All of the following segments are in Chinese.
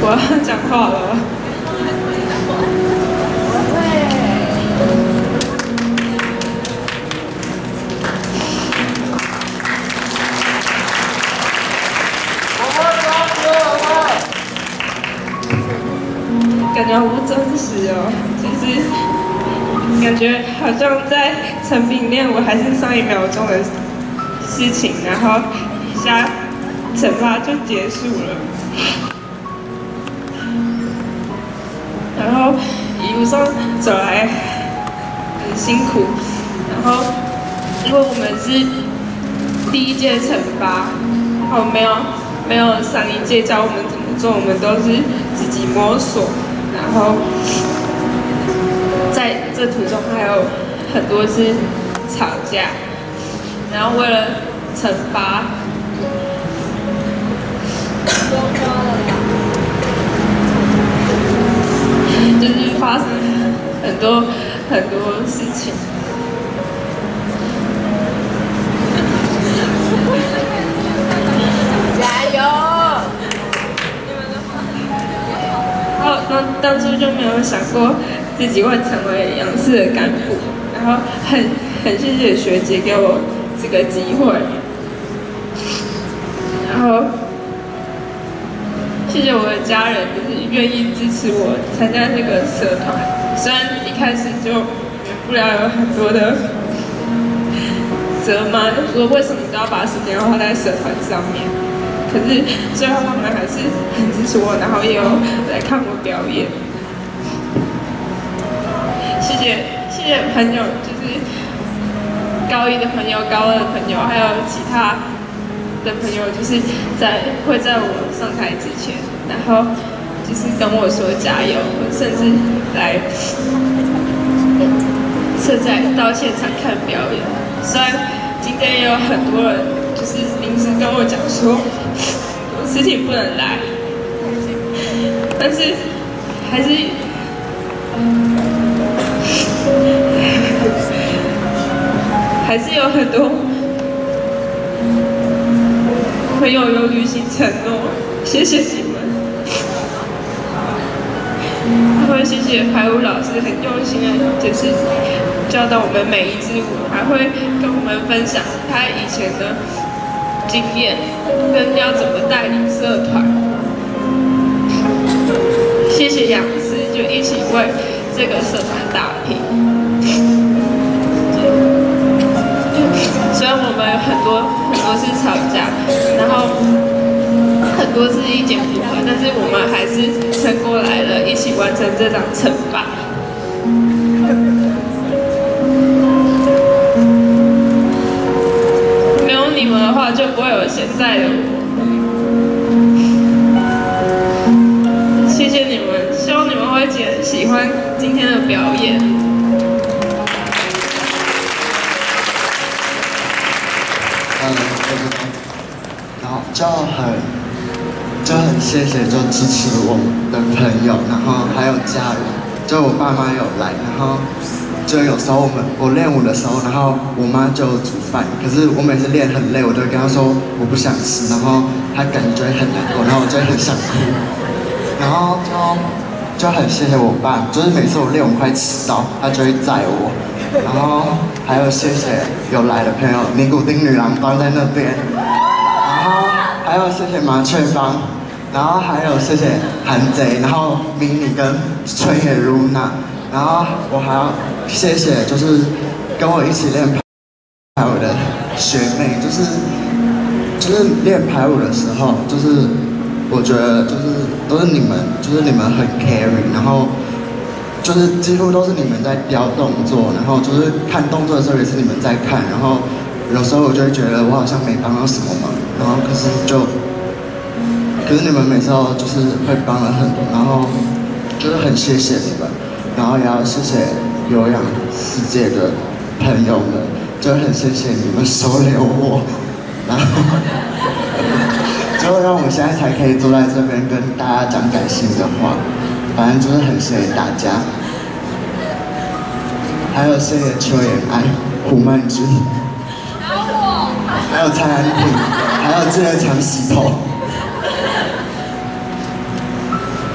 我要讲话了。感觉好不真实哦，就是感觉好像在成品练舞还是上1秒钟的事情，然后一下惩罚就结束了。然后一路上走来很辛苦，然后因为我们是第1届惩罚，然后没有上1届教我们怎么做，我们都是自己摸索。然后在这途中还有很多次吵架，然后为了惩罚，就是发生很多事情。 加油！ 当初就没有想过自己会成为杨氏的干部，然后很谢谢学姐给我这个机会，然后谢谢我的家人，就是愿意支持我参加这个社团。虽然一开始就免不了有很多的责骂，就说为什么都要把时间花在社团上面。可是最后他们还是很支持我，然后也有来看我表演。谢谢朋友，就是高1的朋友、高2的朋友，还有其他的朋友，就是会在我上台之前，然后就是跟我说加油，甚至来到现场看表演。虽然今天也有很多人就是临时跟我讲说我事情不能来，但是还是有很多朋友有履行承诺，谢谢你们。还会谢谢排舞老师很用心的，就是教导我们每一支舞，还会跟我们分享他以前的经验，跟要怎么带领社团。谢谢杨师，就一起为这个社团打拼。虽然我们有很多次吵架，然后很多次意见不合，但是我们还是撑过来了，一起完成这场惩罚。没有你们的话，就不会有现在的我。谢谢你们，希望你们会喜欢今天的表演。 然后就很谢谢就支持我的朋友，然后还有家人，就我爸妈有来，然后就有时候我练舞的时候，然后我妈就煮饭，可是我每次练很累，我就跟她说我不想吃，然后她感觉很难过，然后我就很想哭，然后就很谢谢我爸，就是每次我练舞快迟到，他就会载我，然后还有谢谢有来的朋友，尼古丁女郎帮在那边，然后还有谢谢麻雀帮，然后还有谢谢韩贼，然后迷你跟春野如娜，然后我还要谢谢就是跟我一起练排舞的学妹，就是练排舞的时候，就是我觉得都是你们，就是你们很 carry， 然后就是几乎都是你们在雕动作，然后就是看动作的时候也是你们在看，然后有时候我就会觉得我好像没帮到什么忙，然后可是你们每次都就是会帮了很多，然后就是很谢谢你们，然后也要谢谢有氧世界的朋友们，就很谢谢你们收留我，然后就让我现在才可以坐在这边跟大家讲感性的话，反正就是很谢谢大家，还有谢谢邱妍爱、胡曼君，还有蔡安平，还有这一场洗头。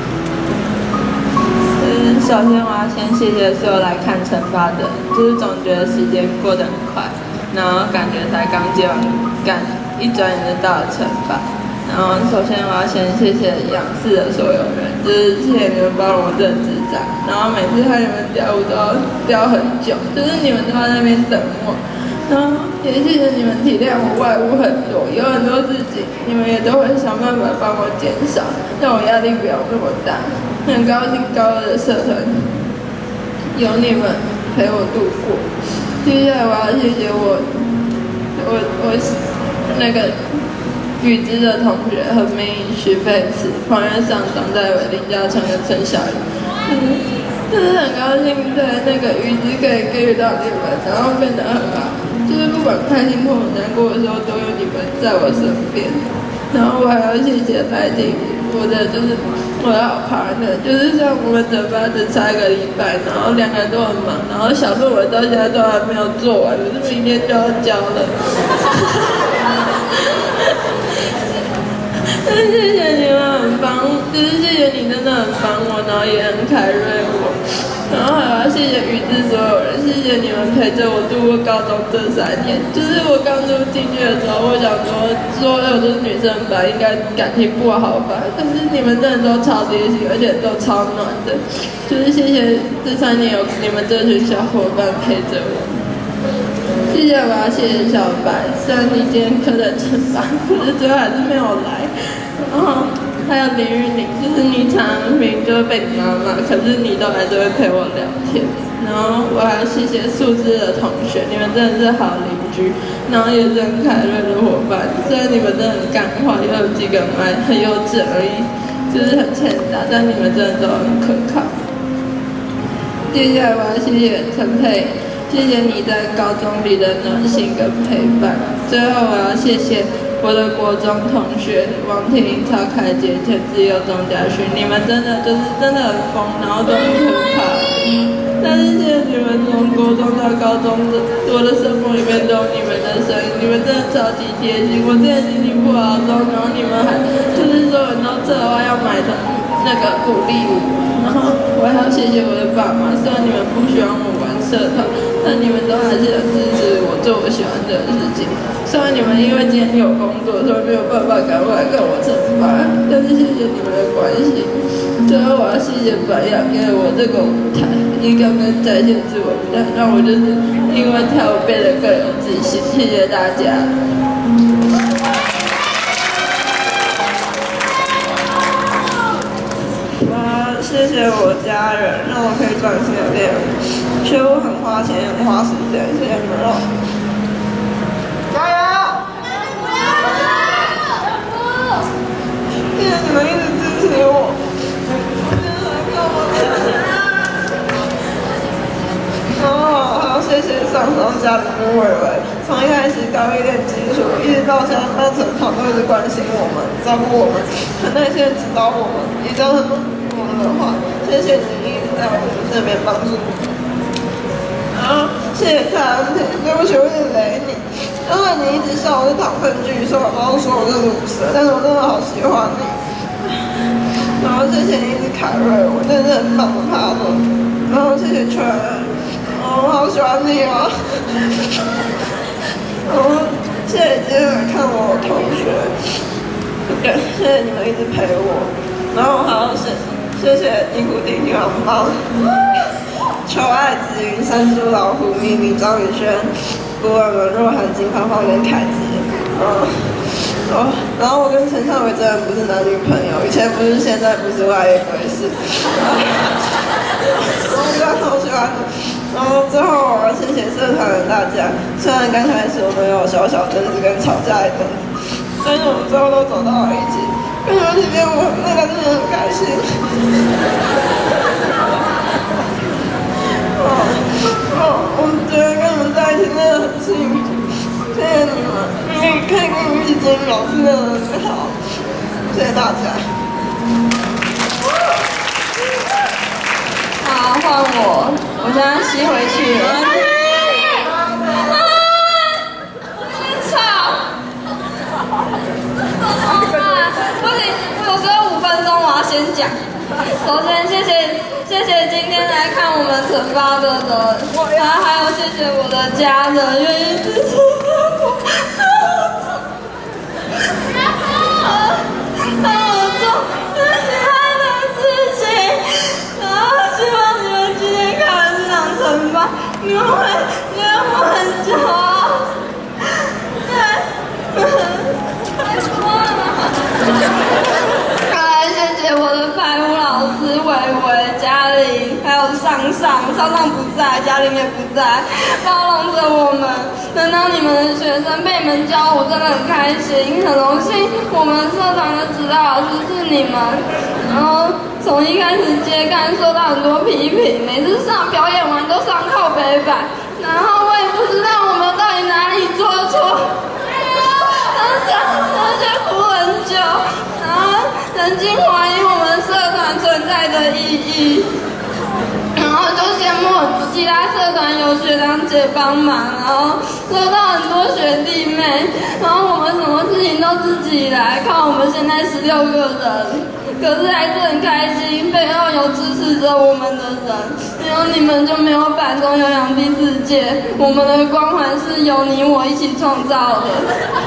首先我要先谢谢所有来看惩罚的人，就是总觉得时间过得很快，然后感觉才刚接完干，一转眼就到了惩罚。然后首先我要先谢谢仰视的所有人，就是谢谢你们帮我认知长，然后每次看你们跳舞都要跳很久，就是你们都在那边等我。然后也谢谢你们体谅我外务很多，有很多事情你们也都会想办法帮我减少，让我压力不要那么大。很高兴高二的社团有你们陪我度过。接下来我要谢谢我那个语知的同学和明徐佩慈、黄元尚、张在伟、林嘉诚跟陈小雨。就是很高兴在那个语知可以给予到你们，然后变得很好。就是不管开心或难过的时候，都有你们在我身边。然后我还要谢谢白婷，我的好partner，就是像我们整班只差1个礼拜，然后2个人都很忙，然后小论文到现在都还没有做完，可是明天就要交了。但是谢谢你们很帮，就是谢谢你真的很帮我，然后也很凯瑞我，然后还要谢谢语知所有人，谢谢你们陪着我度过高中这3年。就是我刚进去的时候，我想说所有都是女生吧，应该感情不好吧，但是你们真的都超贴心，而且都超暖的。就是谢谢这3年有你们这群小伙伴陪着我。接下来我要谢谢小白，虽然你今天课的惩罚，可是最后还是没有来。然后还有林玉玲，就是你常明就会被你妈骂，可是你都还是会陪我聊天。然后我还要谢谢素质的同学，你们真的是好邻居，然后也是很凯瑞的伙伴。虽然你们真的很干话，也有几个很幼稚而已，就是很欠打，但你们真的都很可靠。接下来我要谢谢陈佩。谢谢你在高中里的暖心跟陪伴。最后我要谢谢我的国中同学王婷、曹凯杰、陈志佑、钟嘉勋，你们真的很疯，然后都很可怕。但是谢谢你们从国中到高中的我的生活里面都有你们的声音，你们真的超级贴心。我之前心情不好的时候，然后你们还就是说很多策划要买的那个鼓励我，然后我还要谢谢我的爸妈，虽然你们不喜欢我玩社团，但你们都还是很支持我做我喜欢的事情。虽然你们因为今天有工作，所以没有办法赶过来跟我惩罚，但是谢谢你们的关心。最后我要谢谢白雅给我这个舞台，一个跟在线自我舞台，让我就是因为跳舞变得更有自信。谢谢大家。谢谢我家人，让我可以专心的练舞。学舞很花钱，也很花时间，谢谢你们让我加油！谢谢你们一直支持我，然后还要谢谢上家里跟伟伟，从一开始高一练基础，一直到现在当成团都一直关心我们，照顾我们，很耐心的指导我们，也教很多我们的话。谢谢你一直在我们这边帮助我。然后谢谢蔡安婷，对不起我一直雷你，因为你一直笑我是糖分巨兽，然后说我是鲁蛇，但是我真的好喜欢你。然后谢谢你一直凯瑞我，真的是很棒的他们。然后谢谢全，我好喜欢你哦。然后谢谢今天来看我的同学，对，谢谢你们一直陪我。然后还要谢谢尼古丁女王帮，求爱紫云、山猪老虎、咪咪、张宇轩、古尔文、若涵、金芳芳跟凯子。然后我跟陈尚伟真的不是男女朋友，以前不是，现在不是，未来也不会是。我真的好喜欢。然后最后我要谢谢社团的大家，虽然刚开始我们有小小争执跟吵架一阵，但是我们最后都走到了一起。跟你们一起练舞，那个真的很开心。我觉得跟你们在一起真的很幸运，谢谢你们，可以跟你们一起经营老师真的很好，谢谢大家。 好，换我现在吸回去了。真吵！不行，我只有5分钟，我要先讲。首先谢谢今天来看我们惩罚的人，然后还有谢谢我的家人愿意支持我，让我做喜欢的事情，然后希望你们今天看完这场惩罚，你们会觉得我很骄傲。谢谢我的排舞老师伟伟、嘉玲，还有上不在，嘉玲也不在，包容着我们，能当你们的学生被你们教，我真的很开心，很荣幸。我们社团的指导老师是你们，然后从一开始接干受到很多批评，每次上表演完都上靠北板，然后我也不知道我们到底哪里做错，而且哭很久。然后曾经怀疑我们社团存在的意义，然后就羡慕其他社团有学长姐帮忙，然后收到很多学弟妹，然后我们什么事情都自己来，靠我们现在16个人，可是还是很开心，背后有支持着我们的人，没有你们就没有板中有氧第4届，我们的光环是由你我一起创造的。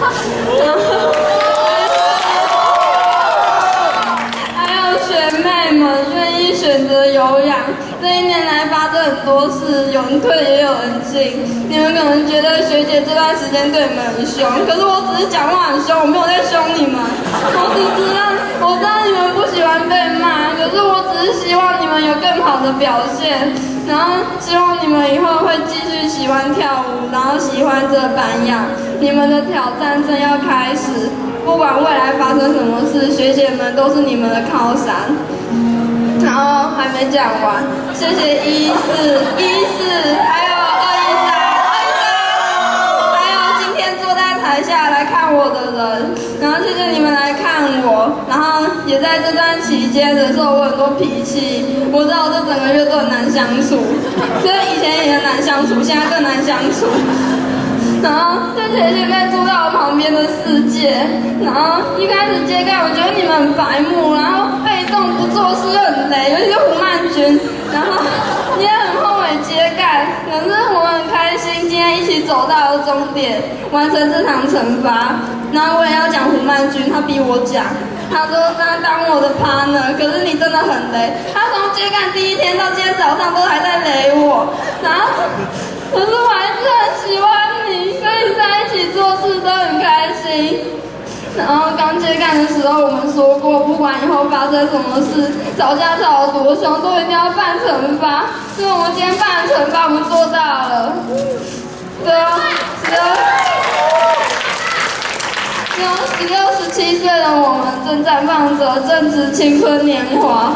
学妹们愿意选择有氧，这1年来发生很多事，有人退也有人进。你们可能觉得学姐这段时间对你们很凶，可是我只是讲话很凶，我没有在凶你们。我知道你们不喜欢被骂，可是我只是希望你们有更好的表现，然后希望你们以后会继续喜欢跳舞，然后喜欢这板氧。你们的挑战正要开始。不管未来发生什么事，学姐们都是你们的靠山。然后还没讲完，谢谢14，还有213，还有今天坐在台下来看我的人，然后谢谢你们来看我，然后也在这段期间忍受我很多脾气，我知道我这整个月都很难相处，所以以前也很难相处，现在更难相处。然后谢谢现在住在我旁边的4届，然后一开始接干，我觉得你们很白目，然后被动不做事又很累，尤其是胡曼君，然后也很后悔接干，可是我很开心今天一起走到了终点，完成这场惩罚。然后我也要讲胡曼君，他逼我讲，他说他当我的 partner， 可是你真的很累，他从接干第1天到今天早上都还在累我，然后可是我还是很喜欢你，跟你在一起做事都很开心。然后刚接干的时候，我们说过，不管以后发生什么事，吵架吵得多凶，都一定要办惩罚。所以我们今天办的惩罚，我们做到了。16、17岁的我们正绽放着正值青春年华，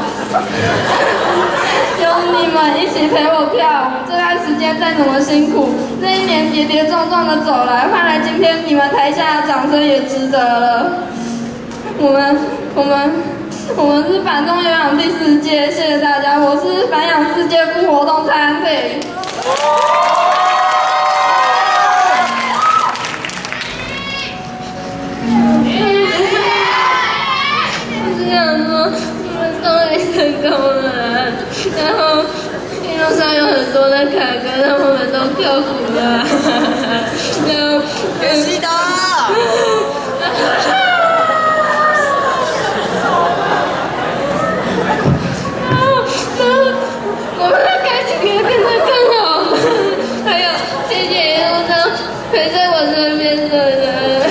有你们一起陪我跳舞，这段时间再怎么辛苦，这1年跌跌撞撞的走来，换来今天你们台下的掌声也值得了。我们是板中有氧第4届，谢谢大家，我是板氧世界副活动蔡安佩。成功了，然后一路上有很多的坎坷，让我们都克服了。 别记得。 我们的感情也变得更好了。还有，谢谢一路上陪在我身边的人，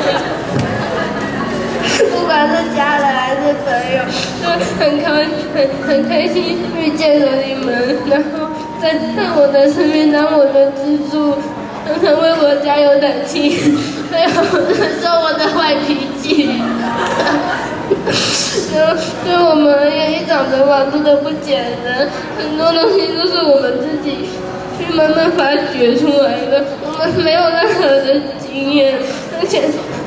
不管是家人还是朋友。很开心遇见了你们，然后在我的身边当我的支柱，常常为我加油打气，还有忍受我的坏脾气。对我们而言，一场惩罚真的不简单，很多东西都是我们自己去慢慢发掘出来的，我们没有任何的经验，而且。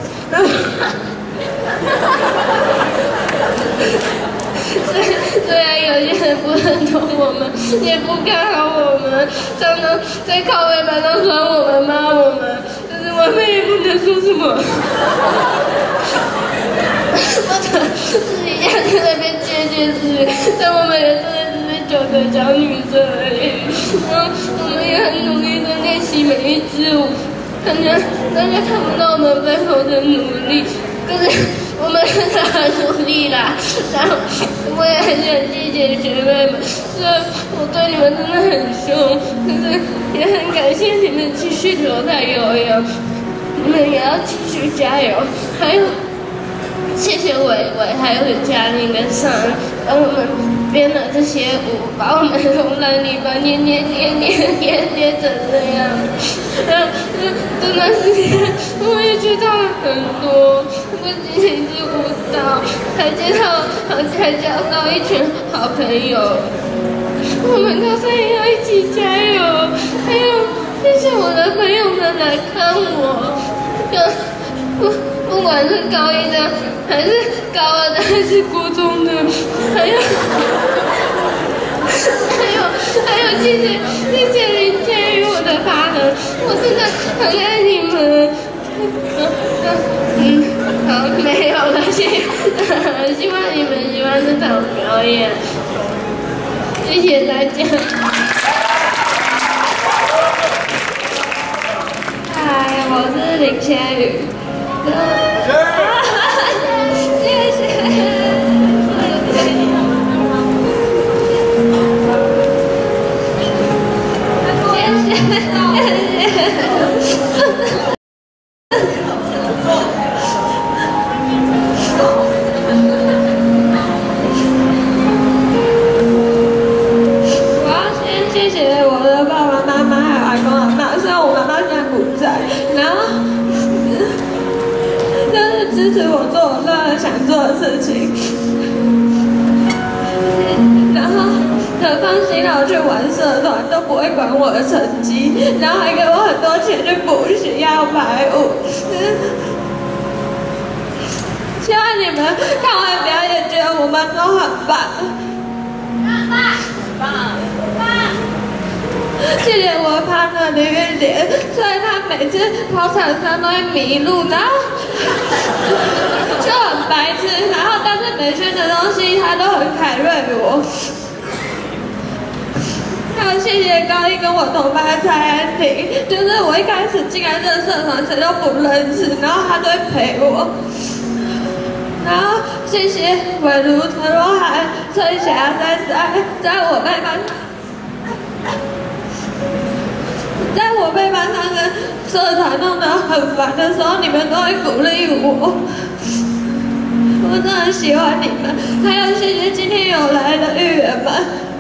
虽然有些人不认同我们，也不看好我们，常常在靠背板上酸我们、骂我们，但是我们也不能说什么。或者私底下在那边借件事，但我们也真的只是9个小女生而已。然后我们也很努力的练习每一支舞，大家看不到我们背后的努力，可是我们真的很努力啦。然后我也很想谢谢学妹们，虽然我对你们真的很凶，可是也很感谢你们继续留在游泳，你们也要继续加油。还有谢谢伟伟，还有嘉玲跟尚恩，帮我们编了这些舞，把我们从烂泥巴捏成这样。这段时间我也学到了很多，不仅仅是舞蹈，还交到一群好朋友。我们高三也要一起加油。还有谢谢我的朋友们来看我，不管是高一的，还是高二的，还是国中的，还有谢谢林天宇我的partner，我真的很爱你们。好，没有了，希望你们喜欢这场表演，谢谢大家。嗨，我是林千宇。谢谢。我要先谢谢我的爸爸妈妈还有阿公阿嬷，虽然我妈妈现在不在，然后就是支持我做我任何想做的事情，然后很放心让我去玩社团，都不会管我的成绩，然后还给我很多钱去补习要排舞。希望你们看完表演觉得我们都很棒。谢谢我partner林玉莲，虽然他每次跑场上都会迷路，然后就很白痴，然后但是美宣的东西他都很凯瑞我。还有谢谢高一跟我同班的蔡安婷，就是我一开始进来这个社团谁都不认识，然后他都会陪我。然后谢谢伟如、陈若涵、崔霞、33，在我被班上跟社团弄得很烦的时候，你们都会鼓励我，我真的很喜欢你们。还有谢谢今天有来的育员们，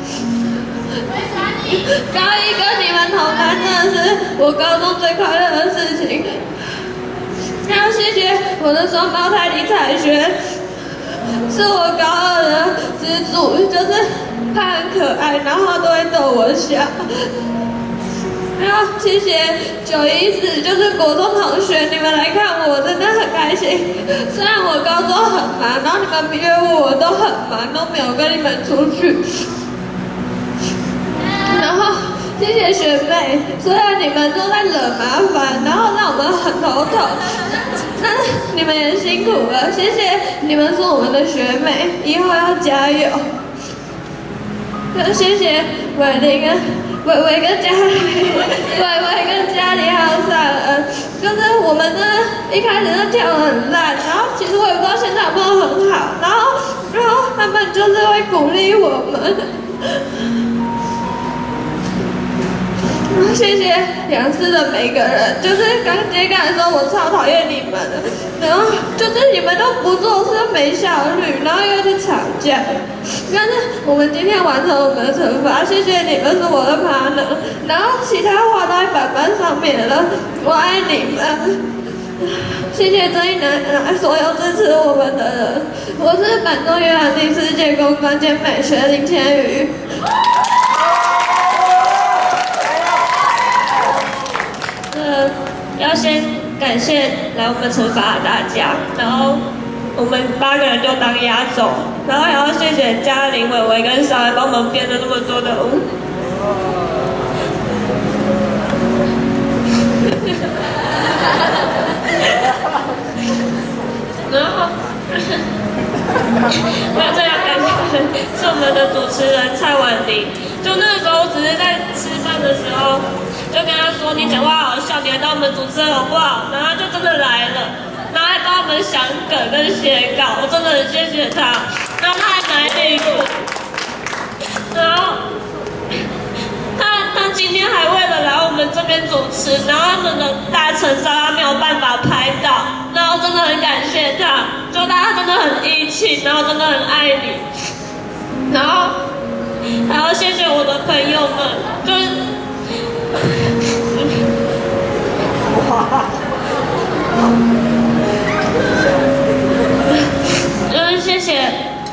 高一跟你们同班真的是我高中最快乐的事情。还要谢谢我的双胞胎李彩璇，是我高二的支柱，就是他很可爱，然后都会逗我笑。然后谢谢914，就是国中同学，你们来看我真的很开心。虽然我高中很忙，然后你们约我都很忙，都没有跟你们出去。然后谢谢学妹，虽然你们都在惹麻烦，然后让我们很头痛，但是你们也辛苦了。谢谢你们是我们的学妹，以后要加油。谢谢伟玲跟伟跟嘉玲，伟跟嘉玲还有尚恩，就是我们呢一开始就跳得很烂，然后其实我也不知道现在有没有很好，然后他们就是会鼓励我们。谢谢杨氏的每个人，就是刚接杆的时候我超讨厌你们的，然后就是你们都不做事没效率，然后又去吵架，但是我们今天完成我们的惩罚，谢谢你们是我的 partner， 然后其他话都在板板上面了，我爱你们，谢谢这一年所有支持我们的人，我是板中原来第4届公关兼美学林千宇。 要先感谢来我们惩罚的大家，然后我们8个人就当压轴，然后还要谢谢嘉玲、伟伟跟尚恩帮我们编了那么多的舞。然后我要这样感谢是我们的主持人蔡婉玲。就那个时候，只是在吃饭的时候，就跟他说：“你讲话好笑，你来当我们主持人好不好？”然后他就真的来了，然后还帮我们想梗跟写稿，我真的很谢谢他。然后他还买礼物，然后他今天还为了来我们这边主持，然后他们的大成照他没有办法拍到，然后真的很感谢他，就大家真的很义气，然后真的很爱你，然后还要谢谢我的朋友们，就是谢谢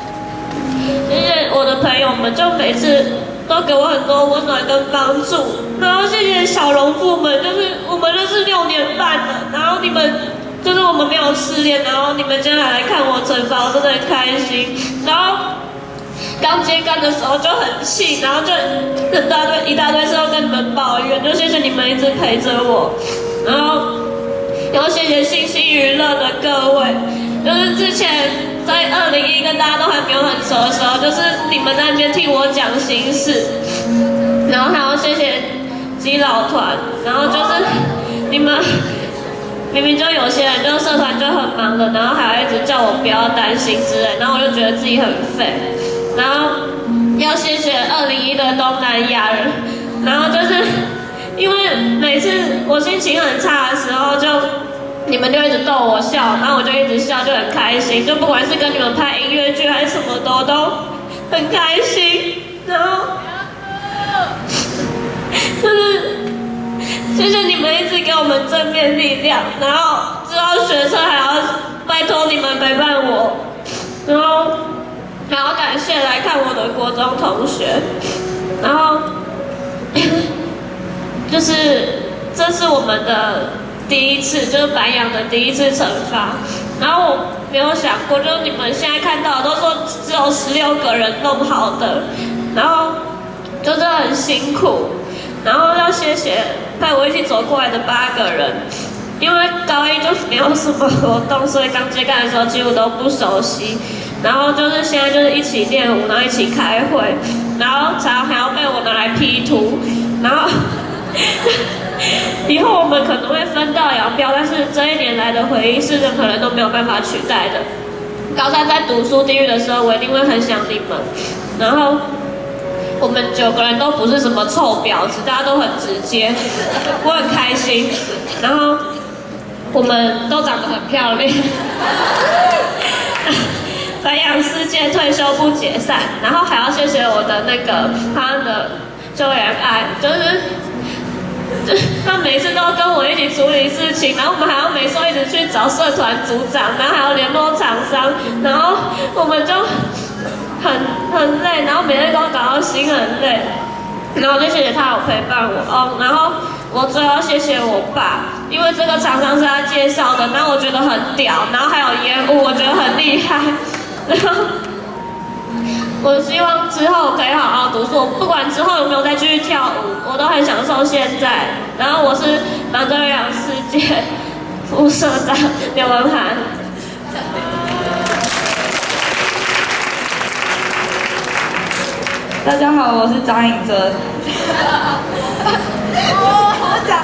我的朋友们，就每次都给我很多温暖跟帮助，然后谢谢小农妇们，就是我们认识6年半了，然后你们就是我们没有失恋，然后你们今天还来看我惩罚，我真的很开心。然后刚接杆的时候就很气，然后就一大堆事都跟你们抱怨，就谢谢你们一直陪着我，然后谢谢信息娱乐的各位，就是之前在201跟大家都还没有很熟的时候，就是你们在那边听我讲心事，然后还要谢谢基佬团，然后就是你们明明就有些人就社团就很忙的，然后还要一直叫我不要担心之类，然后我就觉得自己很废，然后要谢谢201的东南亚人，然后就是因为每次我心情很差的时候你们就一直逗我笑，然后我就一直笑，就很开心。就不管是跟你们拍音乐剧还是什么都很开心。然后就是谢谢你们一直给我们正面力量，然后之后学车还要拜托你们陪伴我，然后还要感谢来看我的国中同学，然后就是这是我们的第一次，就是白羊的第一次惩罚，然后我没有想过，就是你们现在看到的都说只有16个人弄好的，然后就真的很辛苦，然后要谢谢陪我一起走过来的8个人，因为高一就没有什么活动，所以刚接杆的时候几乎都不熟悉，然后就是现在就是一起练舞，然后一起开会，然后常常还要被我拿来 P 图，然后以后我们可能会分道扬镳，但是这1年来的回忆是任何人都没有办法取代的。高3在读书地狱的时候，我一定会很想你们。然后我们9个人都不是什么臭婊子，大家都很直接，我很开心。然后我们都长得很漂亮。白羊世界退休不解散，然后还要谢谢我的那个他的救援爱，就是他每次都跟我一起处理事情，然后我们还要每周一直去找社团组长，然后还要联络厂商，然后我们就很累，然后每天都搞到心很累，然后就谢谢他有陪伴我哦，然后我最后谢谢我爸，因为这个厂商是他介绍的，然后我觉得很屌，然后还有烟雾，我觉得很厉害，然后我希望之后可以好好读书，不管之后有没有再继续跳舞，我都很享受现在。然后我是芒格洋世界副社长刘文涵。 大家好，我是张颖珍。我讲。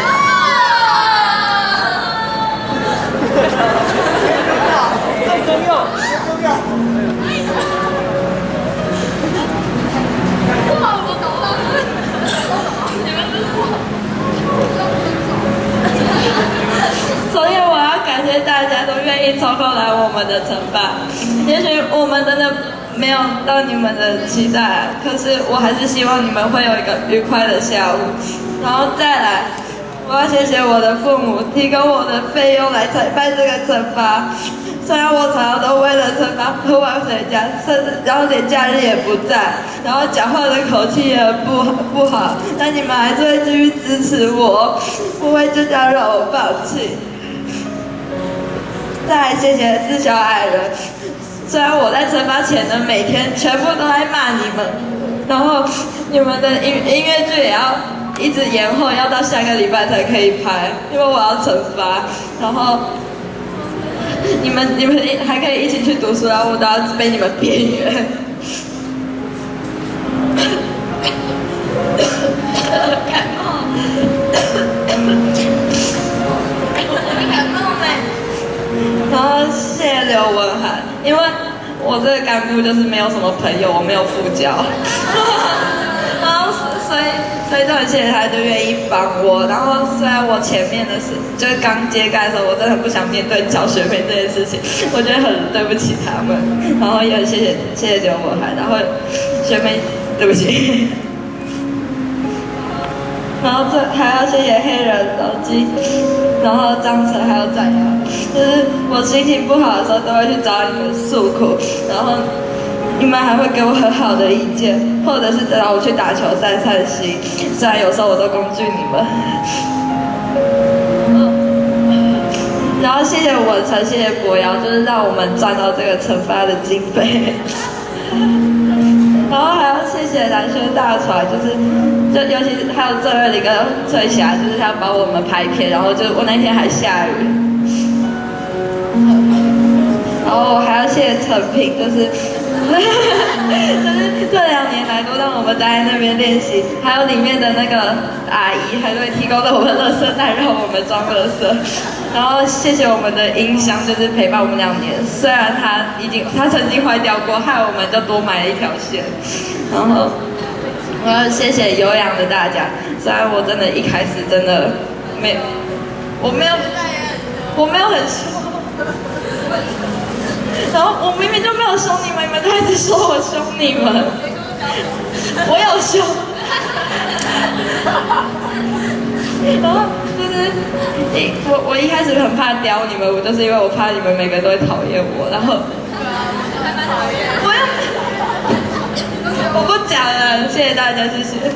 所以我要感谢大家都愿意抽空来我们的惩罚。也许我们真的没有到你们的期待，可是我还是希望你们会有一个愉快的下午。然后再来，我要谢谢我的父母提供我的费用来采办这个惩罚。虽然我常常都为了惩罚喝完回家，甚至然后连假日也不在，然后讲话的口气也不好，但你们还是会继续支持我，不会就这样让我放弃。再来谢谢4小矮人，虽然我在惩罚前的每天全部都在骂你们，然后你们的音乐剧也要一直延后，要到下个礼拜才可以拍，因为我要惩罚，然后你们还可以一起去读书，然后我都要被你们边缘。然后谢谢刘文涵，因为我这个干部就是没有什么朋友，我没有副教，然后所以就很谢谢他，就愿意帮我。然后虽然我前面的事就是刚接干的时候，我真的很不想面对缴学费这件事情，我觉得很对不起他们。然后也很谢谢刘文涵，然后学妹对不起。然后这还要谢谢黑人手机，然后张晨还有展瑶，就是我心情不好的时候都会去找你们诉苦，然后你们还会给我很好的意见，或者是找我去打球散散心，虽然有时候我都工具你们。然后谢谢文成，谢谢博瑶，就是让我们赚到这个惩罚的经费。然后还要谢谢蓝轩大船，就尤其是还有最后的一个翠霞，就是他帮我们拍片，然后就我那天还下雨。然后我还要谢谢陈平，就是这2年来都让我们待在那边练习，还有里面的那个阿姨还会提供了我们垃圾袋让我们装垃圾。然后谢谢我们的音箱，就是陪伴我们2年，虽然它曾经坏掉过，害我们就多买了一条线。然后我要谢谢有氧的大家，虽然我真的一开始真的我没有很凶，然后我明明就没有凶你们，你们就一直说我凶你们，我有凶。然后就是我一开始很怕刁你们，我就是因为我怕你们每个都会讨厌我，然后我不讲了，谢谢大家，谢谢。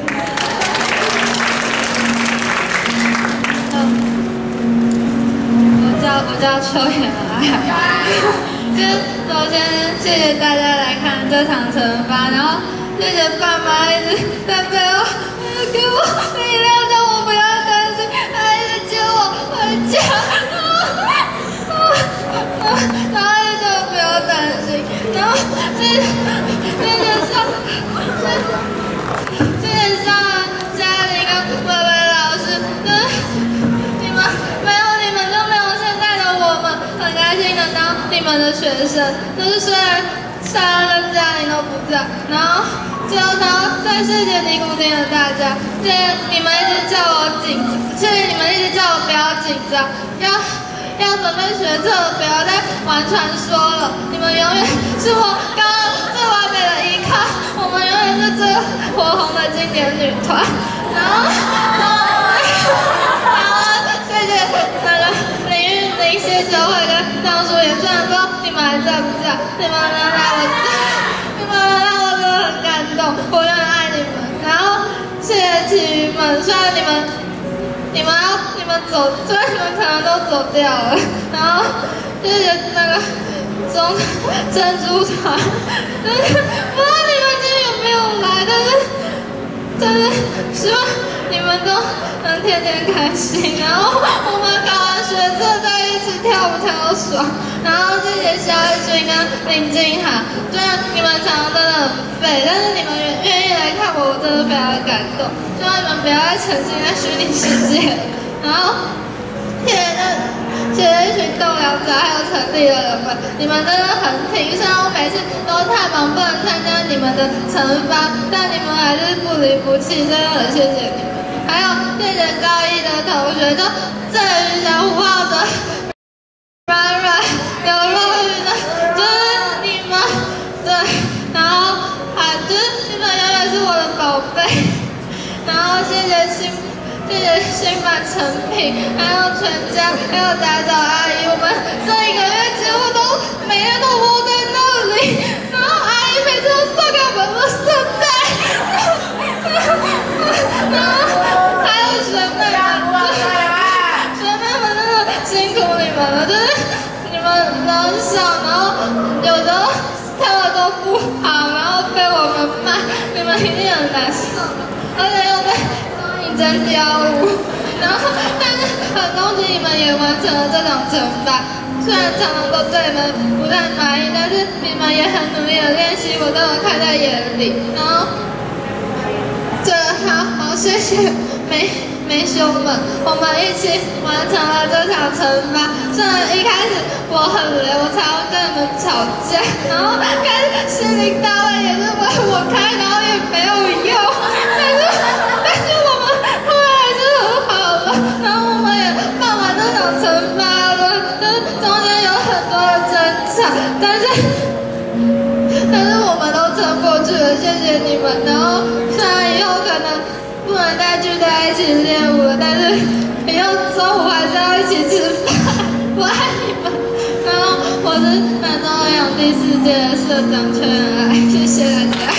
我叫邱妍爱，就是首先谢谢大家来看这场惩罚，然后谢谢爸妈一直在背后给我力量，让我不要担心，还一直接我回家，然后一直叫我不要担心，然后谢谢上嘉玲跟薇薇老师，你们没有你们就没有现在的我们，很开心的当你们的学生，就是虽然莎拉跟嘉玲都不在，然后再谢谢尼古丁的大家，谢谢你们一直叫我谢谢你们一直叫我不要紧张，要准备学测，不要再玩传说了，你们永远是我高二最完美的依靠，我们永远是最火红的经典女团，然后谢谢那个林玉玲、谢哲慧跟张淑妍，虽然不知道你们还在不在，你们能让我真的很感动，我永远爱你们。然后谢谢体育们，虽然你们走，虽然你们可能都走掉了，然后谢谢那个珍珠团，不知道你们今天有没有来，但是希望你们都能天天开心，然后我们搞完学测再一起跳舞跳爽，然后谢谢肖一君跟林静涵，虽然你们常常真的很废，但是你们愿意来看我，我真的非常的感动，希望你们不要再沉浸在虚拟世界，然后谢谢一群栋梁仔还有成立的人们，你们真的很挺，虽然我每次都太忙不能参加你们的惩罚，但你们还是不离不弃，真的很谢谢你们。还有谢谢高一的同学，就郑宇翔、胡浩哲、软软、刘若雨的，就是你们，对，然后就是你们永远是我的宝贝，然后谢谢新版成品，还有全家，还有打扫阿姨，我们这1个月几乎都每天都窝在那里，然后阿姨每次都送给我们垃圾袋，然后还有学妹们真的辛苦你们了，就是你们人少，然后有时候跳的都不好，然后被我们骂，你们一定很难受，而且又被真雕舞，然后但是很恭喜你们也完成了这场惩罚， 虽然常常都对你们不太满意，但是你们也很努力的练习，我都有看在眼里。然后，好谢谢美兄们，我们一起完成了这场惩罚。虽然一开始我很累，我常常跟你们吵架，然后心灵单位也是为我开，然后也没有用。但是我们后来还是和好了，然后我们也办完这场惩罚了。但是中间有很多的争吵，但是我们都撑过去了，谢谢你们。然后虽然以后可能不能再聚在一起练舞了，但是以后中午还是要一起吃饭。我爱你们。然后我是南中欧阳第4届的社长邱元爱，谢谢大家。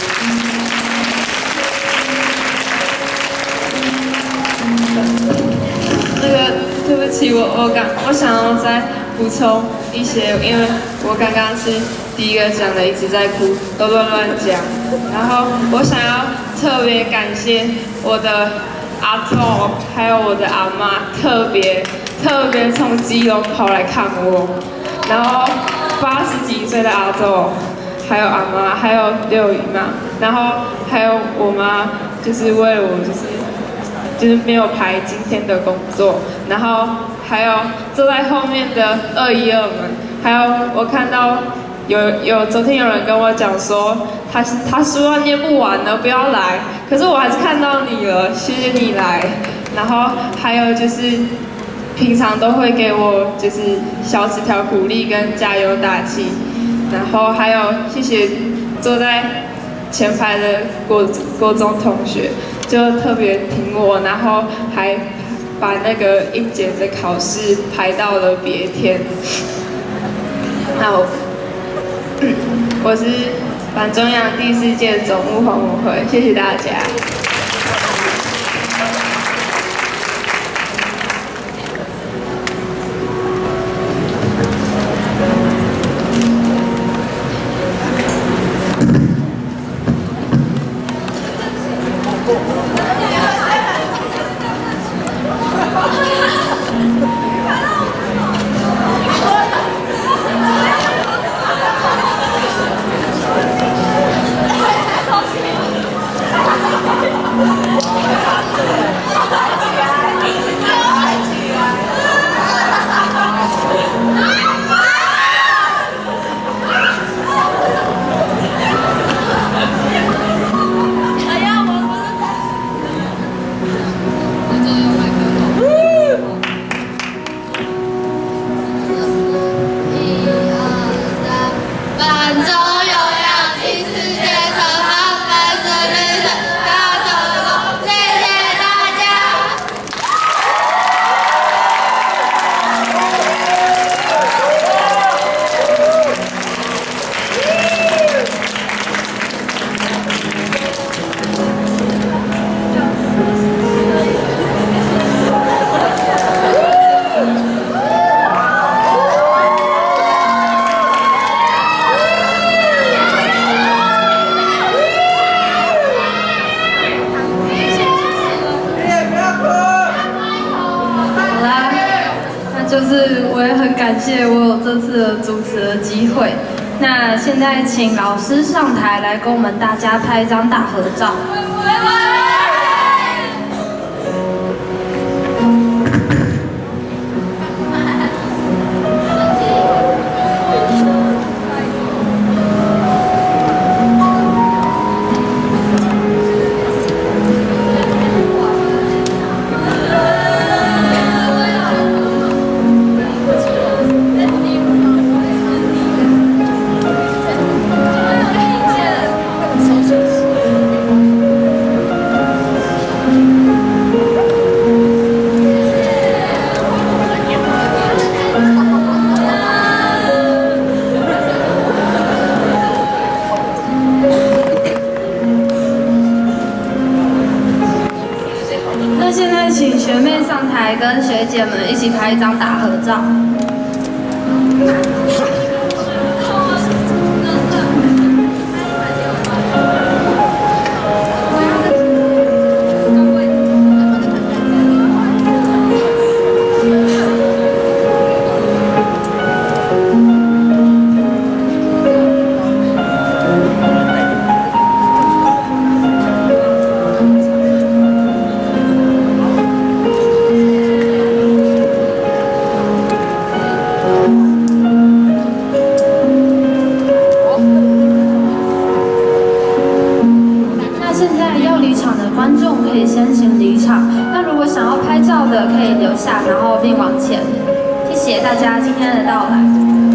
对不起，我想要再补充一些，因为我刚刚是第一个讲的，一直在哭，都乱讲。然后我想要特别感谢我的阿祖，还有我的阿妈，特别从基隆跑来看我。然后80几岁的阿祖，还有阿妈，还有六姨妈，然后还有我妈，就是为了我，就是没有排今天的工作，然后还有坐在后面的212们，还有我看到昨天有人跟我讲说他书要念不完了，不要来，可是我还是看到你了，谢谢你来。然后还有就是平常都会给我就是小纸条鼓励跟加油打气，然后还有谢谢坐在前排的国中同学，就特别挺我，然后还把那个1节的考试排到了别天。那我是反中央第4届总务黄文慧，谢谢大家。 就是我也很感谢我有这次的主持的机会。那现在请老师上台来跟我们大家拍一张大合照。请学妹上台跟学姐们一起拍一张大合照。 观众可以先行离场。那如果想要拍照的，可以留下，然后并往前。谢谢大家今天的到来。